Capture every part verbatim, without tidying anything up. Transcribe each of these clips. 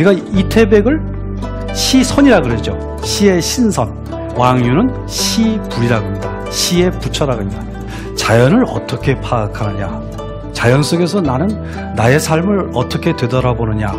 우리가 이태백을 시선이라 그러죠. 시의 신선. 왕유는 시불이라고 합니다. 시의 부처라고 합니다. 자연을 어떻게 파악하느냐, 자연 속에서 나는 나의 삶을 어떻게 되돌아보느냐.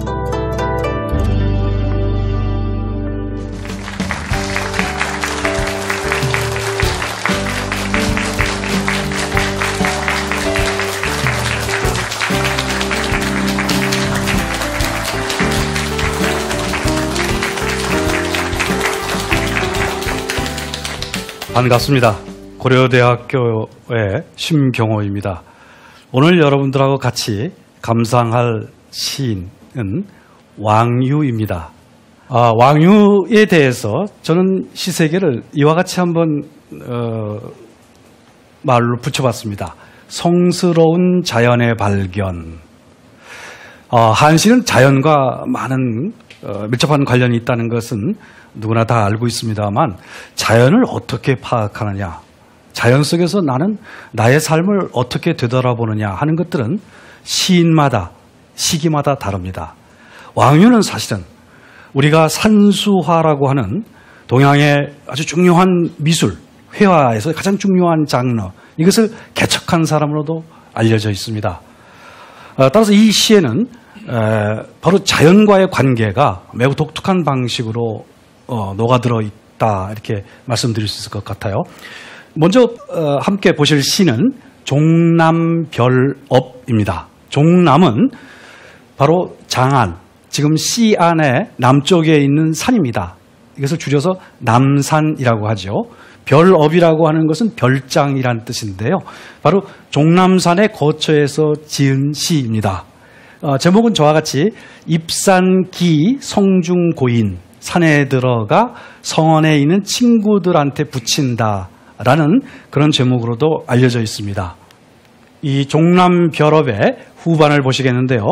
반갑습니다. 고려대학교의 심경호입니다. 오늘 여러분들하고 같이 감상할 시인은 왕유입니다. 아, 왕유에 대해서 저는 시세계를 이와 같이 한번 어, 말로 붙여봤습니다. 성스러운 자연의 발견. 어, 한시는 자연과 많은 어, 밀접한 관련이 있다는 것은 누구나 다 알고 있습니다만, 자연을 어떻게 파악하느냐, 자연 속에서 나는 나의 삶을 어떻게 되돌아보느냐 하는 것들은 시인마다, 시기마다 다릅니다. 왕유는 사실은 우리가 산수화라고 하는 동양의 아주 중요한 미술, 회화에서 가장 중요한 장르, 이것을 개척한 사람으로도 알려져 있습니다. 어, 따라서 이 시에는 에, 바로 자연과의 관계가 매우 독특한 방식으로 어, 녹아들어 있다, 이렇게 말씀드릴 수 있을 것 같아요. 먼저 어, 함께 보실 시는 종남별업입니다. 종남은 바로 장안, 지금 시안의 남쪽에 있는 산입니다. 이것을 줄여서 남산이라고 하죠. 별업이라고 하는 것은 별장이라는 뜻인데요. 바로 종남산의 거처에서 지은 시입니다. 어, 제목은 저와 같이 입산기 성중고인, 산에 들어가 성원에 있는 친구들한테 붙인다라는 그런 제목으로도 알려져 있습니다. 이 종남별업의 후반을 보시겠는데요.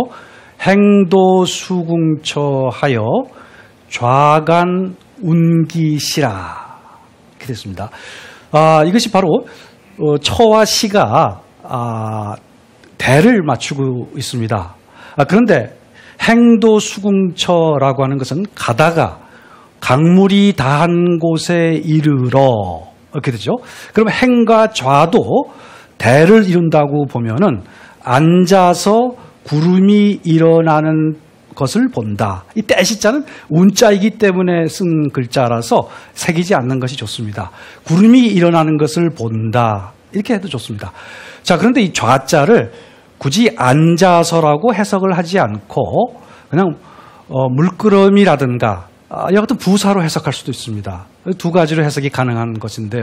행도수궁처하여 좌간 운기시라, 이렇게 됐습니다. 아, 이것이 바로 어, 처와 시가 아, 대를 맞추고 있습니다. 아, 그런데 행도수궁처라고 하는 것은 가다가 강물이 다한 곳에 이르러, 이렇게 되죠. 그럼 행과 좌도 대를 이룬다고 보면은 앉아서 구름이 일어나는 것을 본다. 이 떼시자는 운자이기 때문에 쓴 글자라서 새기지 않는 것이 좋습니다. 구름이 일어나는 것을 본다, 이렇게 해도 좋습니다. 자, 그런데 이 좌자를 굳이 앉아서라고 해석을 하지 않고 그냥 어, 물끄러미라든가 아, 이와 같은 부사로 해석할 수도 있습니다. 두 가지로 해석이 가능한 것인데요.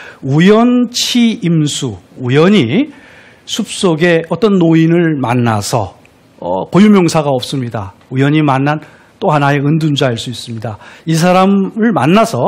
우연치임수, 우연히 숲속에 어떤 노인을 만나서 어, 고유명사가 없습니다. 우연히 만난 또 하나의 은둔자일 수 있습니다. 이 사람을 만나서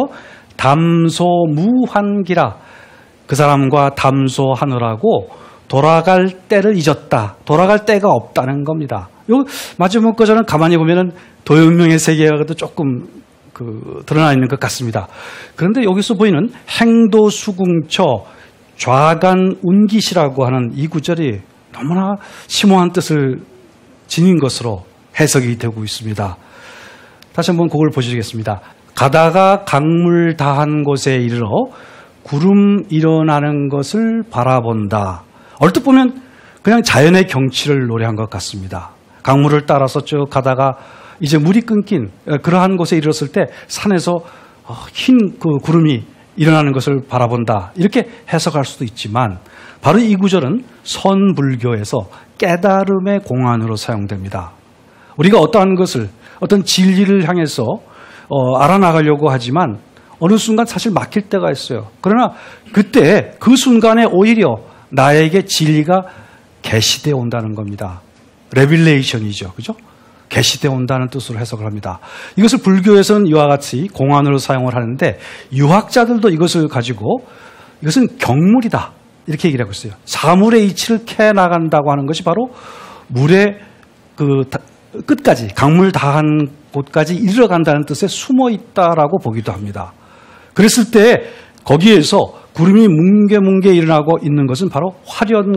담소무환기라, 그 사람과 담소하느라고 돌아갈 때를 잊었다. 돌아갈 때가 없다는 겁니다. 요 마지막 거저는 가만히 보면은 도연명의 세계가 조금 그 드러나 있는 것 같습니다. 그런데 여기서 보이는 행도수궁처 좌간 운기시라고 하는 이 구절이 너무나 심오한 뜻을 지닌 것으로 해석이 되고 있습니다. 다시 한번 그걸 보시겠습니다. 가다가 강물 다한 곳에 이르러 구름 일어나는 것을 바라본다. 얼뜻 보면 그냥 자연의 경치를 노래한 것 같습니다. 강물을 따라서 쭉 가다가 이제 물이 끊긴 그러한 곳에 이르렀을 때 산에서 흰 그 구름이 일어나는 것을 바라본다, 이렇게 해석할 수도 있지만 바로 이 구절은 선불교에서 깨달음의 공안으로 사용됩니다. 우리가 어떠한 것을, 어떤 진리를 향해서 어, 알아나가려고 하지만 어느 순간 사실 막힐 때가 있어요. 그러나 그때 그 순간에 오히려 나에게 진리가 계시되어 온다는 겁니다. 레빌레이션이죠. 그죠? 계시되어 온다는 뜻으로 해석을 합니다. 이것을 불교에서는 이와 같이 공안으로 사용을 하는데, 유학자들도 이것을 가지고 이것은 경물이다, 이렇게 얘기를 하고 있어요. 사물의 이치를 캐 나간다고 하는 것이 바로 물의 그 끝까지, 강물 다한 곳까지 이르러 간다는 뜻에 숨어 있다라고 보기도 합니다. 그랬을 때 거기에서 구름이 뭉게뭉게 일어나고 있는 것은 바로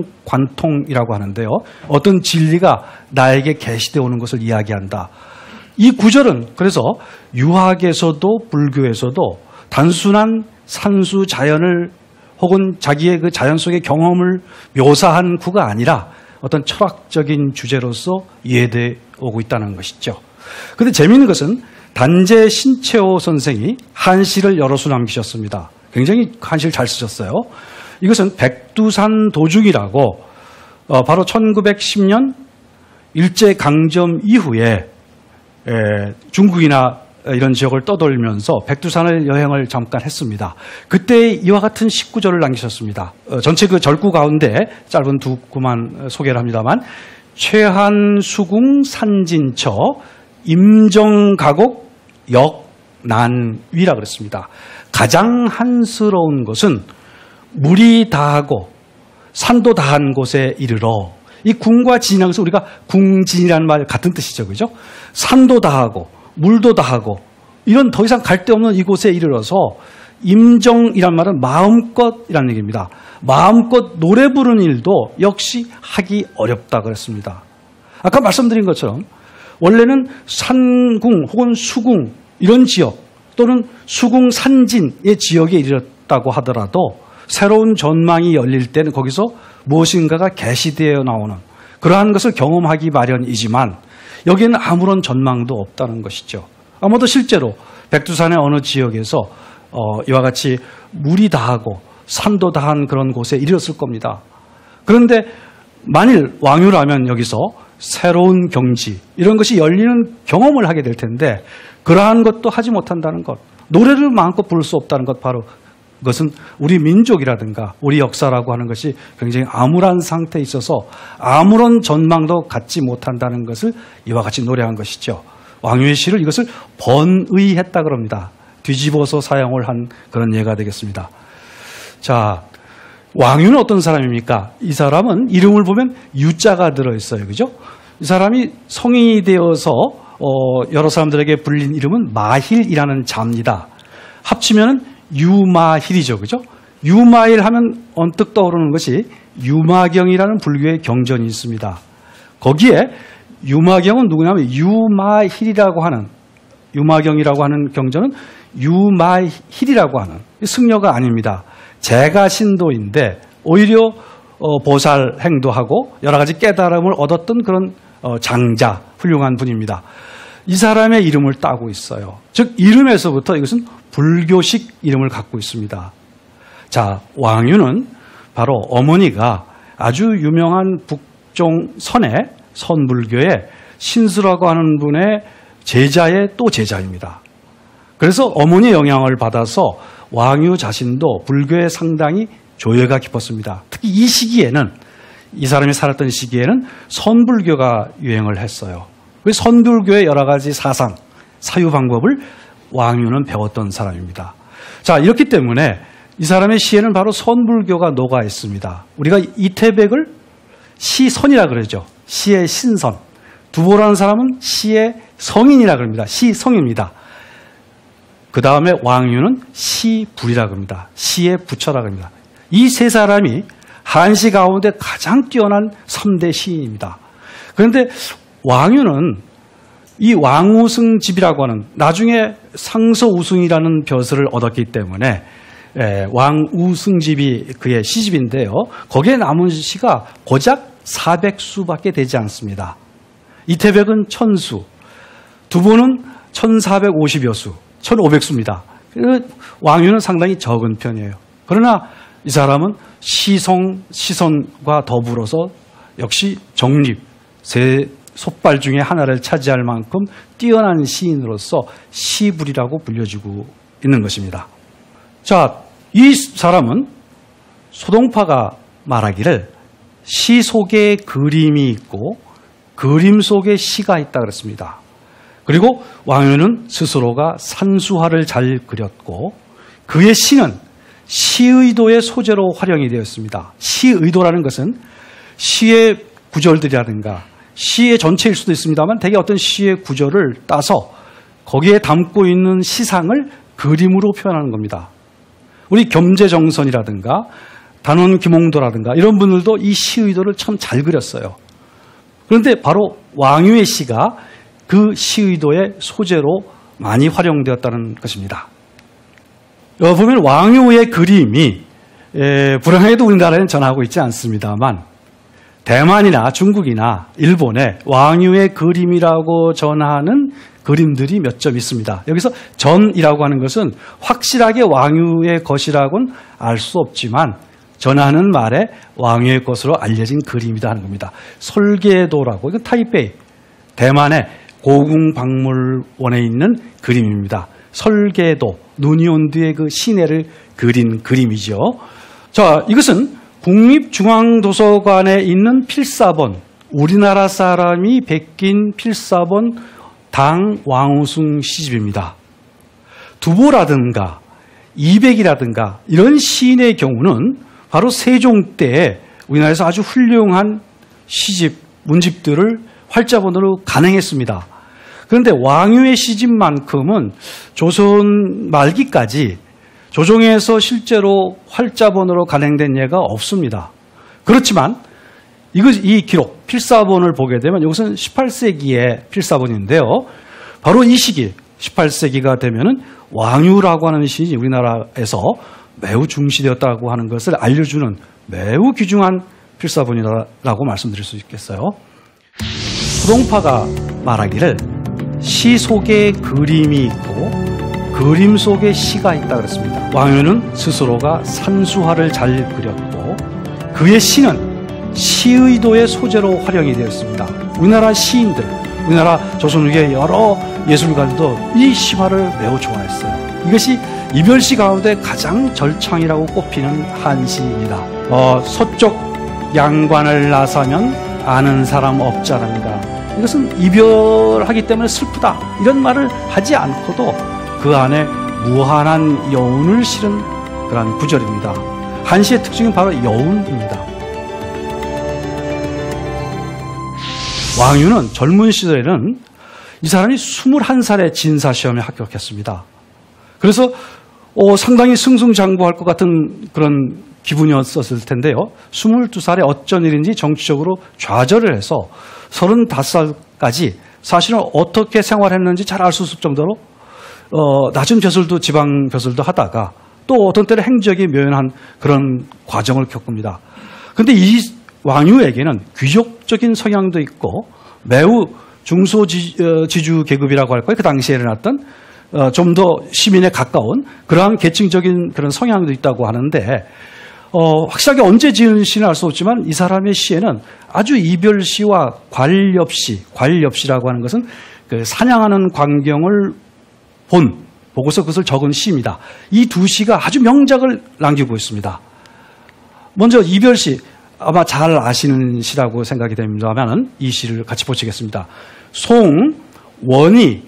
화련관통이라고 하는데요. 어떤 진리가 나에게 계시되어 오는 것을 이야기한다. 이 구절은 그래서 유학에서도 불교에서도 단순한 산수 자연을 혹은 자기의 그 자연 속의 경험을 묘사한 구가 아니라 어떤 철학적인 주제로서 이해되어 오고 있다는 것이죠. 그런데 재미있는 것은 단재 신채호 선생이 한시를 여러 수 남기셨습니다. 굉장히 한시를 잘 쓰셨어요. 이것은 백두산 도중이라고 어, 바로 천구백십 년 일제강점 이후에 에, 중국이나 이런 지역을 떠돌면서 백두산을 여행을 잠깐 했습니다. 그때 이와 같은 십구 절을 남기셨습니다. 어, 전체 그 절구 가운데 짧은 두 구만 소개를 합니다만 최한수궁 산진처 임정가곡 역난위라 그랬습니다. 가장 한스러운 것은 물이 다하고 산도 다한 곳에 이르러, 이 궁과 진이라서 우리가 궁진이라는 말 같은 뜻이죠. 그죠? 산도 다하고 물도 다하고 이런 더 이상 갈 데 없는 이곳에 이르러서, 임정이란 말은 마음껏이라는 얘기입니다. 마음껏 노래 부르는 일도 역시 하기 어렵다 그랬습니다. 아까 말씀드린 것처럼 원래는 산궁 혹은 수궁 이런 지역 또는 수궁 산진의 지역에 이르렀다고 하더라도 새로운 전망이 열릴 때는 거기서 무엇인가가 계시되어 나오는 그러한 것을 경험하기 마련이지만 여기에는 아무런 전망도 없다는 것이죠. 아마도 실제로 백두산의 어느 지역에서 어, 이와 같이 물이 다하고 산도 다한 그런 곳에 이르렀을 겁니다. 그런데 만일 왕유라면 여기서 새로운 경지 이런 것이 열리는 경험을 하게 될 텐데 그러한 것도 하지 못한다는 것, 노래를 마음껏 부를 수 없다는 것, 바로 그것은 우리 민족이라든가 우리 역사라고 하는 것이 굉장히 암울한 상태에 있어서 아무런 전망도 갖지 못한다는 것을 이와 같이 노래한 것이죠. 왕유의 시를 이것을 번의했다 그럽니다. 뒤집어서 사용을 한 그런 예가 되겠습니다. 자, 왕유는 어떤 사람입니까? 이 사람은 이름을 보면 유자가 들어있어요. 그죠? 이 사람이 성인이 되어서 어, 여러 사람들에게 불린 이름은 마힐이라는 자입니다. 합치면 유마힐이죠. 그죠? 유마힐 하면 언뜻 떠오르는 것이 유마경이라는 불교의 경전이 있습니다. 거기에 유마경은 누구냐면 유마힐이라고 하는, 유마경이라고 하는 경전은 유마힐이라고 하는 승려가 아닙니다. 제가 신도인데 오히려 어, 보살 행도하고 여러 가지 깨달음을 얻었던 그런 어, 장자, 훌륭한 분입니다. 이 사람의 이름을 따고 있어요. 즉 이름에서부터 이것은 불교식 이름을 갖고 있습니다. 자, 왕유는 바로 어머니가 아주 유명한 북종 선의 선불교의 신수라고 하는 분의 제자의 또 제자입니다. 그래서 어머니의 영향을 받아서 왕유 자신도 불교에 상당히 조예가 깊었습니다. 특히 이 시기에는, 이 사람이 살았던 시기에는 선불교가 유행을 했어요. 그 선불교의 여러 가지 사상, 사유 방법을 왕유는 배웠던 사람입니다. 자, 이렇기 때문에 이 사람의 시에는 바로 선불교가 녹아 있습니다. 우리가 이태백을 시선이라 그러죠. 시의 신선. 두보라는 사람은 시의 성인이라 그럽니다. 시성입니다. 그 다음에 왕유는 시불이라 그럽니다. 시의 부처라 그럽니다. 이 세 사람이 한시 가운데 가장 뛰어난 삼 대 시인입니다. 그런데 왕유는 이 왕우승집이라고 하는, 나중에 상서우승이라는 벼슬을 얻었기 때문에 예, 왕우승집이 그의 시집인데요. 거기에 남은 시가 고작 사백 수밖에 되지 않습니다. 이태백은 천수, 두보는 천사백오십여 수, 천오백 수입니다. 왕유는 상당히 적은 편이에요. 그러나 이 사람은 시성, 시선과 더불어서 역시 정립, 세 솥발 중에 하나를 차지할 만큼 뛰어난 시인으로서 시불이라고 불려지고 있는 것입니다. 자, 이 사람은 소동파가 말하기를 시 속에 그림이 있고 그림 속에 시가 있다 그랬습니다. 그리고 왕유는 스스로가 산수화를 잘 그렸고 그의 시는 시의도의 소재로 활용이 되었습니다. 시의도라는 것은 시의 구절들이라든가 시의 전체일 수도 있습니다만 대개 어떤 시의 구절을 따서 거기에 담고 있는 시상을 그림으로 표현하는 겁니다. 우리 겸재정선이라든가 단원 김홍도라든가 이런 분들도 이 시의도를 참 잘 그렸어요. 그런데 바로 왕유의 시가 그 시의도의 소재로 많이 활용되었다는 것입니다. 어, 보면 왕유의 그림이 에, 불행하게도 우리나라에는 전하고 있지 않습니다만 대만이나 중국이나 일본에 왕유의 그림이라고 전하는 그림들이 몇 점 있습니다. 여기서 전이라고 하는 것은 확실하게 왕유의 것이라고는 알 수 없지만 전하는 말에 왕유의 것으로 알려진 그림이다 하는 겁니다. 설계도라고, 이건 타이베이, 대만의 고궁박물원에 있는 그림입니다. 설계도, 눈이 온 뒤에 그 시내를 그린 그림이죠. 자, 이것은 국립중앙도서관에 있는 필사본, 우리나라 사람이 베낀 필사본 당 왕우승 시집입니다. 두보라든가 이백이라든가 이런 시인의 경우는 바로 세종 때에 우리나라에서 아주 훌륭한 시집, 문집들을 활자본으로 간행했습니다. 그런데 왕유의 시집만큼은 조선 말기까지 조정에서 실제로 활자본으로 간행된 예가 없습니다. 그렇지만 이거, 이 기록, 필사본을 보게 되면 이것은 십팔 세기의 필사본인데요. 바로 이 시기, 십팔 세기가 되면은 왕유라고 하는 시인이 우리나라에서 매우 중시되었다고 하는 것을 알려주는 매우 귀중한 필사본이라고 말씀드릴 수 있겠어요. 후동파가 말하기를 시 속에 그림이 있고 그림 속에 시가 있다 그랬습니다. 왕유는 스스로가 산수화를 잘 그렸고 그의 시는 시의도의 소재로 활용이 되었습니다. 우리나라 시인들, 우리나라 조선후기의 여러 예술가들도 이 시화를 매우 좋아했어요. 이것이 이별시 가운데 가장 절창이라고 꼽히는 한시입니다. 어, 서쪽 양관을 나서면 아는 사람 없자란가. 이것은 이별하기 때문에 슬프다, 이런 말을 하지 않고도 그 안에 무한한 여운을 실은 그런 구절입니다. 한시의 특징은 바로 여운입니다. 왕유는 젊은 시절에는 이 사람이 스물한 살에 진사시험에 합격했습니다. 그래서 어, 상당히 승승장구할 것 같은 그런 기분이었을 텐데요. 스물두 살에 어쩐 일인지 정치적으로 좌절을 해서 서른다섯 살까지 사실은 어떻게 생활했는지 잘 알 수 없을 정도로 어, 낮은 벼슬도 지방 벼슬도 하다가 또 어떤 때는 행적이 묘연한 그런 과정을 겪습니다. 그런데 이 왕유에게는 귀족적인 성향도 있고 매우 중소지주 계급이라고 할까요? 그 당시에 일어났던 어, 좀 더 시민에 가까운 그러한 계층적인 그런 성향도 있다고 하는데 어, 확실하게 언제 지은 시는 알 수 없지만 이 사람의 시에는 아주 이별시와 괄엽시, 괄엽시라고 하는 것은 그 사냥하는 광경을 본, 보고서 그것을 적은 시입니다. 이 두 시가 아주 명작을 남기고 있습니다. 먼저 이별시, 아마 잘 아시는 시라고 생각이 됩니다만 이 시를 같이 보시겠습니다. 송, 원이,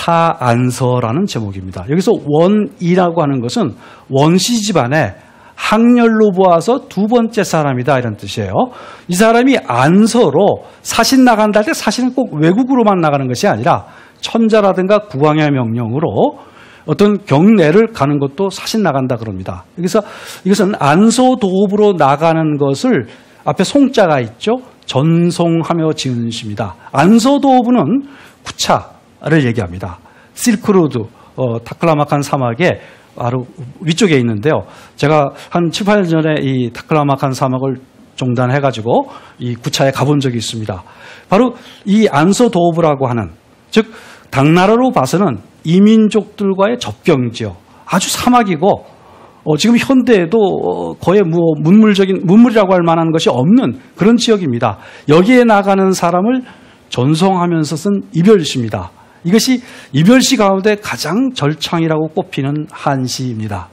사안서라는 제목입니다. 여기서 원이라고 하는 것은 원씨 집안의 학렬로 보아서 두 번째 사람이다, 이런 뜻이에요. 이 사람이 안서로 사신 나간다 할 때 사신은 꼭 외국으로만 나가는 것이 아니라 천자라든가 국왕의 명령으로 어떤 경내를 가는 것도 사신 나간다 그럽니다. 그래서 이것은 안서도읍으로 나가는 것을 앞에 송자가 있죠. 전송하며 지은 시입니다. 안서도읍은 구차를 얘기합니다. 실크로드, 어, 타클라마칸 사막의 바로 위쪽에 있는데요. 제가 한 칠, 팔 년 전에 이 타클라마칸 사막을 종단해가지고 이 구차에 가본 적이 있습니다. 바로 이 안서도읍이라고 하는, 즉 당나라로 봐서는 이민족들과의 접경지요. 아주 사막이고 어, 지금 현대에도 거의 뭐 문물적인 문물이라고 할 만한 것이 없는 그런 지역입니다. 여기에 나가는 사람을 전송하면서 쓴 이별시입니다. 이것이 이별시 가운데 가장 절창이라고 꼽히는 한시입니다.